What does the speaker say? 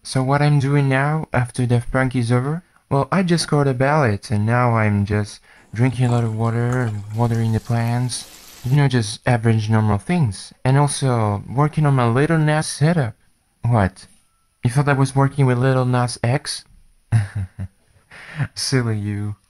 So what I'm doing now, after Daft Punk is over, well, I just scored a ballot, and now I'm just drinking a lot of water, watering the plants, just average normal things. And also working on my Little Nas setup. What? You thought I was working with Little Nas X? Silly you.